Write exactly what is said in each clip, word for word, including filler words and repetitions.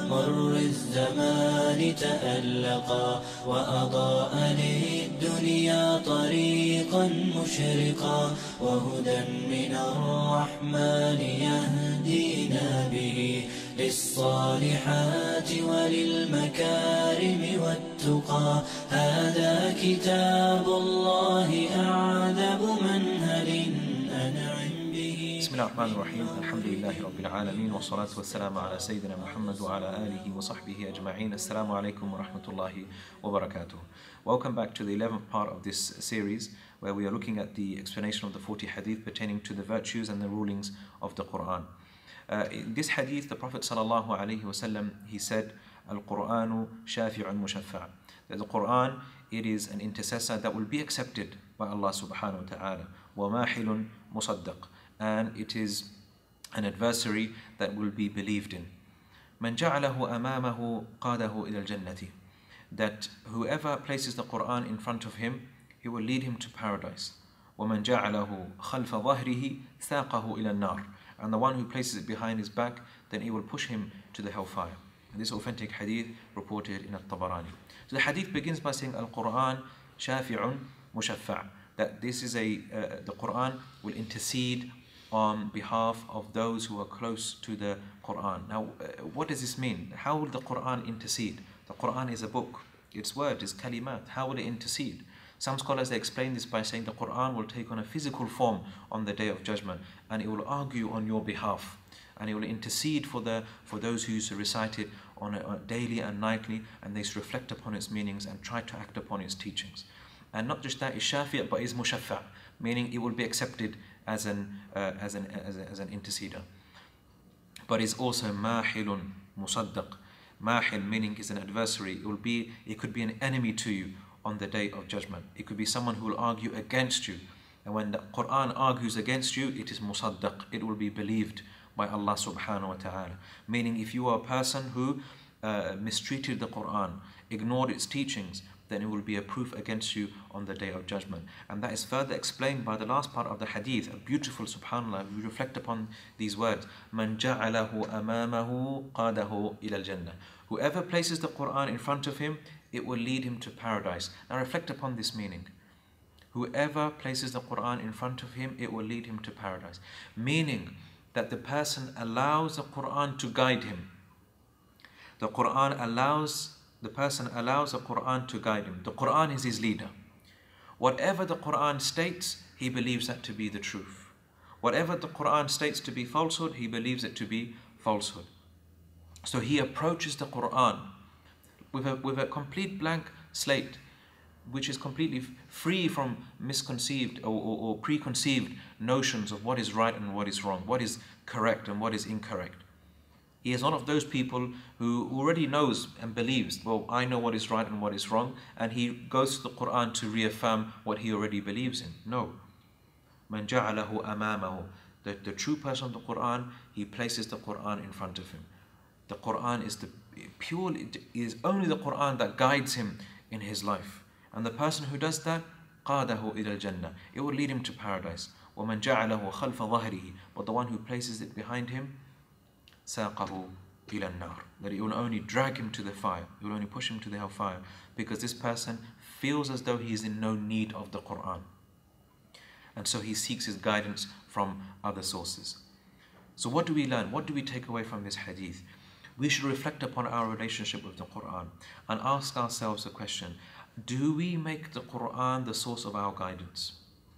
مر الزمان تألقا وأضاء للدنيا طريقا مشرقا وهدى من الرحمن يهدينا به للصالحات وللمكارم والتقى هذا كتاب الله أعذب منهل أنعم به. بسم الله الرحمن الرحيم. الحمد لله رب العالمين والصلاة والسلام على سيدنا محمد وعلى آله وصحبه أجمعين. Assalamu alaikum wa rahmatullahi wa barakatuh. Welcome back to the eleventh part of this series where we are looking at the explanation of the forty hadith pertaining to the virtues and the rulings of the Quran. Uh, in this hadith, the Prophet sallallahu alaihi wasallam, he said, Al-Qur'anu shafi'un mushaffa'. That the Quran, it is an intercessor that will be accepted by Allah subhanahu wa ta'ala. Wa mahilun musaddaq. And it is an adversary that will be believed in. Man ja'alahu amamahu qadahu ila al-jannati. That whoever places the Quran in front of him, he will lead him to paradise. وَمَنْ جَعَلَهُ خَلْفَ ظَهْرِهِ ثَاقَهُ إِلَى النَّارِ. And the one who places it behind his back, then he will push him to the hellfire. And this authentic hadith reported in At-Tabarani. So the hadith begins by saying, Al-Quran shafi'un mushaffa'. That this is a, uh, the Quran will intercede on behalf of those who are close to the Quran. Now, uh, what does this mean? How will the Quran intercede? The Quran is a book. Its word is kalimat. How will it intercede? Some scholars, they explain this by saying the Quran will take on a physical form on the Day of Judgment, and it will argue on your behalf, and it will intercede for the for those who used to recite it on a, on daily and nightly, and they used to reflect upon its meanings and try to act upon its teachings. And not just that, is shafi' but is mushaffa', meaning it will be accepted as an uh, as an as, a, as an interceder. But is also mahilun musaddaq. Mahil meaning is an adversary. It will be it could be an enemy to you on the Day of Judgment. It could be someone who will argue against you. And when the Quran argues against you, it is musaddaq. It will be believed by Allah subhanahu wa ta'ala. Meaning if you are a person who uh, mistreated the Quran, ignored its teachings, then it will be a proof against you on the Day of Judgment. And that is further explained by the last part of the hadith, a beautiful subhanallah. We reflect upon these words. Man ja'alahu amamahu qadahu ila al-jannah. Whoever places the Quran in front of him, it will lead him to paradise. Now reflect upon this meaning. Whoever places the Quran in front of him, it will lead him to paradise. Meaning that the person allows the Quran to guide him. The Quran allows, the person allows the Quran to guide him. The Quran is his leader. Whatever the Quran states, he believes that to be the truth. Whatever the Quran states to be falsehood, he believes it to be falsehood. So he approaches the Quran with a, with a complete blank slate, which is completely free from misconceived or, or, or preconceived notions of what is right and what is wrong, what is correct and what is incorrect. He is one of those people who already knows and believes, well, I know what is right and what is wrong, and he goes to the Quran to reaffirm what he already believes in. No. Man ja'alahu amamahu. The, the true person of the Quran, he places the Quran in front of him. The Quran is the pure, it is only the Quran that guides him in his life. And the person who does that, قَادَهُ إِلَى الْجَنَّةِ. It will lead him to paradise. وَمَنْ جَعَلَهُ خَلْفَ ظَهْرِهِ. But the one who places it behind him, سَاقَهُ إِلَى النَّارِ. That it will only drag him to the fire. It will only push him to the hellfire. Because this person feels as though he is in no need of the Quran. And so he seeks his guidance from other sources. So what do we learn? What do we take away from this hadith? We should reflect upon our relationship with the Quran and ask ourselves the question, do we make the Quran the source of our guidance?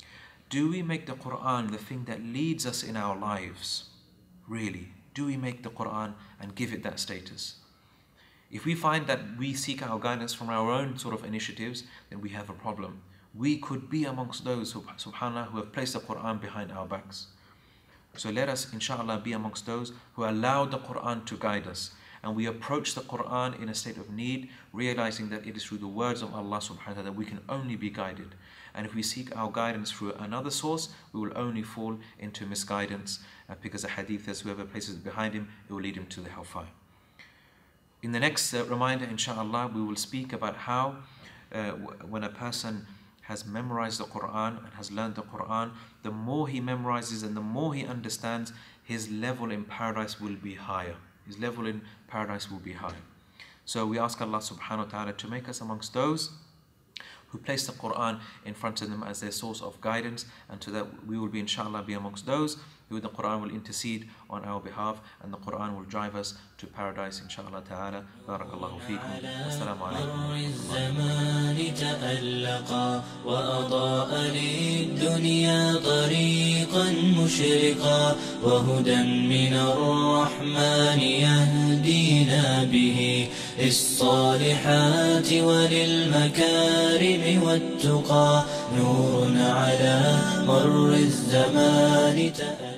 Do we make the Quran the thing that leads us in our lives? Really, do we make the Quran and give it that status? If we find that we seek our guidance from our own sort of initiatives, then we have a problem. We could be amongst those who, subhanAllah, who have placed the Quran behind our backs. So let us, inshallah, be amongst those who allow the Quran to guide us. And we approach the Quran in a state of need, realizing that it is through the words of Allah subhanahu wa ta'ala that we can only be guided. And if we seek our guidance through another source, we will only fall into misguidance, uh, because the hadith says whoever places it behind him, it will lead him to the hellfire. In the next uh, reminder, inshallah, we will speak about how uh, when a person has memorized the Quran and has learned the Quran, the more he memorizes and the more he understands, his level in paradise will be higher. his level in paradise will be high. So we ask Allah subhanahu wa ta'ala to make us amongst those who place the Quran in front of them as their source of guidance, and so that we will be, inshallah, be amongst those who the Quran will intercede on our behalf, and the Quran will drive us to paradise, inshallah ta'ala. Barakallahu feekum. Assalamu والتقى نور على مر الزمان تألقا.